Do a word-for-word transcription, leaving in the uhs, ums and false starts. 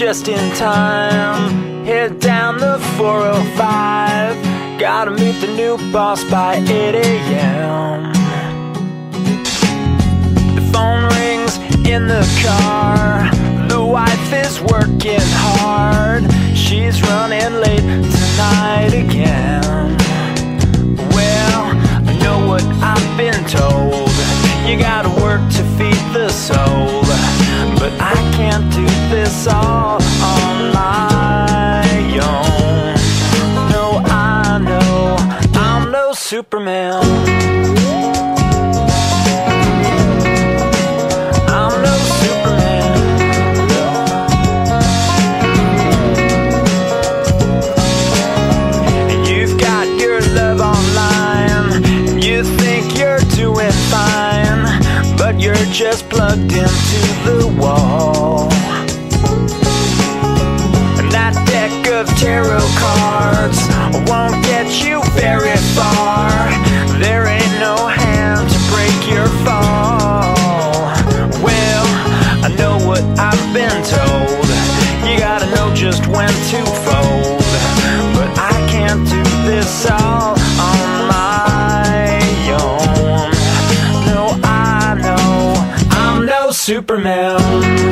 just in time. Head down the four oh five. Gotta meet the new boss by eight A M The phone rings in the car. The wife is working hard. She's running late tonight again. Well, I know what I've been told. You gotta work to feed the soul. But I can't do this all on my own. No, I know I'm no Superman. I'm no Superman. You've got your love online, and you think you're doing fine, but you're just plugged into the wall. And that deck of tarot cards won't get you very far. There ain't no hand to break your fall. Well, I know what I've been told. You gotta know just when to fold. But I can't do this all on my own. No, I know I'm no Superman.